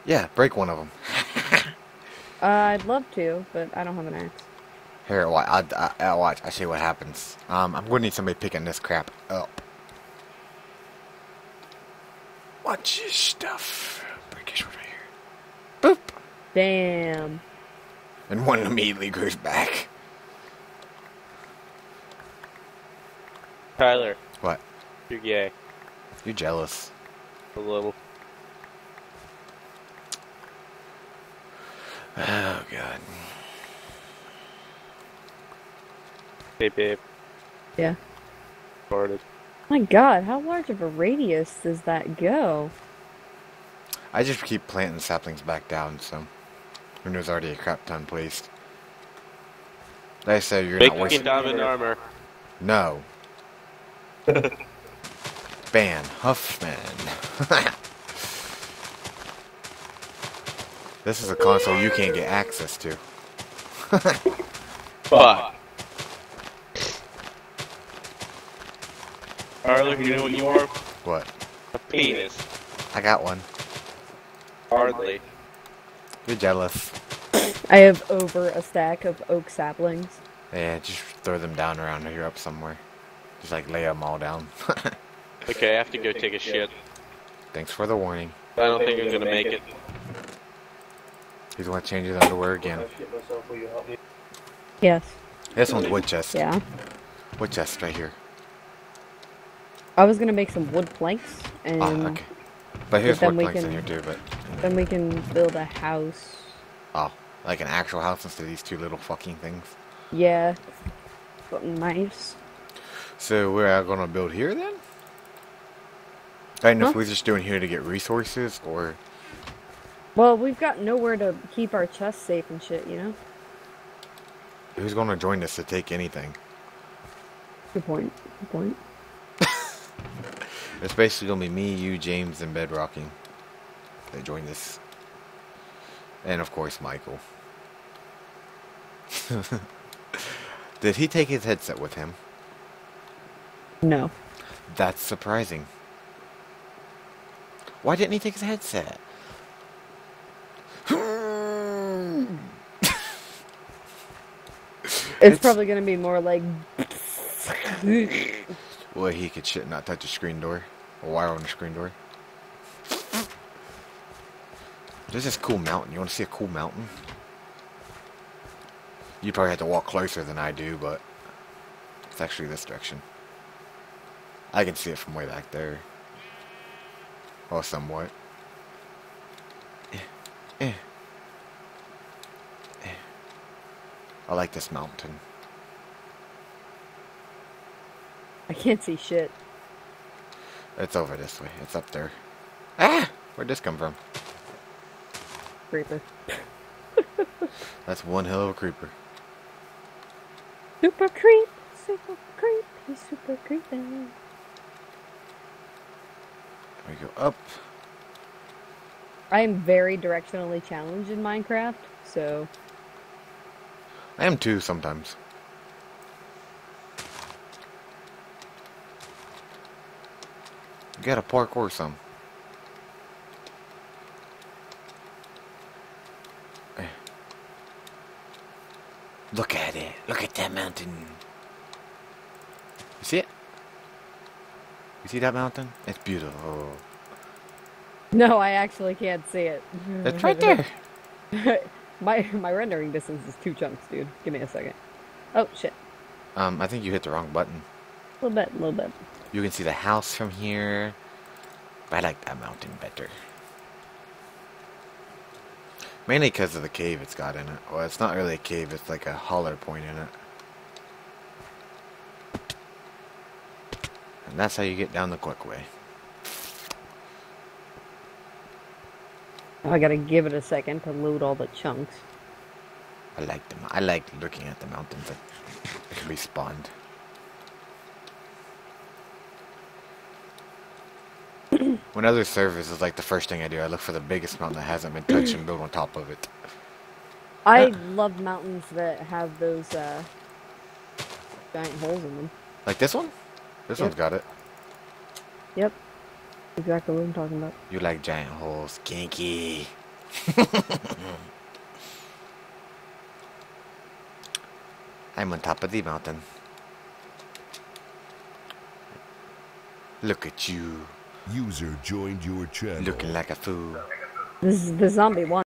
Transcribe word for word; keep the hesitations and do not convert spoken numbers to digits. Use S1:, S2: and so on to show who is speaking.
S1: Yeah, break one of them.
S2: Uh, I'd love to, but I don't have an axe.
S1: Here, watch. I, I, I watch. I see what happens. Um, I'm gonna need somebody picking this crap up. Watch your stuff. Break this one right here. Boop.
S2: Damn.
S1: And one immediately goes back.
S3: Tyler,
S1: What?
S3: you're gay.
S1: You're jealous.
S3: A little.
S1: Oh god.
S3: Hey, babe.
S2: Yeah.
S3: Farted.
S2: My God, how large of a radius does that go?
S1: I just keep planting saplings back down, so and there's already a crap ton placed. Like I said, you're
S3: Make
S1: not
S3: me
S1: wasting.
S3: diamond armor.
S1: No. Ban Huffman. This is a console you can't get access to.
S3: Fuck. Tyler, you know what you are?
S1: What?
S3: A penis.
S1: I got one.
S3: Hardly.
S1: You're jealous.
S2: I have over a stack of oak saplings.
S1: Yeah, just throw them down around here up somewhere. Just like lay them all down.
S3: Okay, I have to go take a shit.
S1: Thanks for the warning.
S3: I don't think I'm gonna make it.
S1: He's gonna change his underwear again.
S2: Yes.
S1: This one's wood chest.
S2: Yeah.
S1: Wood chest right here.
S2: I was gonna make some wood planks, and
S1: Ah, okay. But here's
S2: then
S1: wood
S2: we
S1: planks in
S2: can-
S1: here too, but...
S2: then we can build a house.
S1: Oh, like an actual house instead of these two little fucking things.
S2: Yeah. But nice.
S1: So we're gonna build here then? I don't know
S2: Huh?
S1: if we're just doing here to get resources, or...
S2: Well, we've got nowhere to keep our chests safe and shit, you know?
S1: Who's gonna join us to take anything?
S2: Good point. Good point.
S1: It's basically gonna be me, you, James, and Bedrocking that join this. And of course, Michael. Did he take his headset with him?
S2: No.
S1: That's surprising. Why didn't he take his headset?
S2: It's, probably gonna be more like...
S1: Well, he could shit not touch a screen door. A wire on the screen door. There's this cool mountain. You want to see a cool mountain? You probably have to walk closer than I do, but it's actually this direction. I can see it from way back there. Or somewhat. Eh, eh, eh. I like this mountain.
S2: I can't see shit.
S1: It's over this way. It's up there. Ah! Where'd this come from?
S2: Creeper.
S1: That's one hell of a creeper.
S2: Super creep, super creep, he's super creepy.
S1: We go up.
S2: I am very directionally challenged in Minecraft, so
S1: I am too sometimes. You gotta parkour some. Eh. Look at it. Look at that mountain. You see it? You see that mountain? It's beautiful.
S2: no, I actually can't see it.
S1: It's right there.
S2: my my rendering distance is two chunks, dude. Give me a second. Oh shit.
S1: Um, I think you hit the wrong button.
S2: A little bit, a little bit.
S1: You can see the house from here. But I like that mountain better. Mainly because of the cave it's got in it. Well, it's not really a cave, it's like a holler point in it. And that's how you get down the quick way.
S2: Oh, I gotta give it a second to load all the chunks.
S1: I like them. I like looking at the mountains that that can be spawned. When other servers is like the first thing I do, I look for the biggest mountain that hasn't been touched and build on top of it.
S2: I
S1: Uh.
S2: love mountains that have those uh, giant holes in them.
S1: Like this one? This
S2: Yep.
S1: one's got it.
S2: Yep. Exactly what I'm talking about.
S1: You like giant holes. Kinky. I'm on top of the mountain. Look at you,
S4: User joined your channel.
S1: looking like a fool.
S2: This is the zombie one.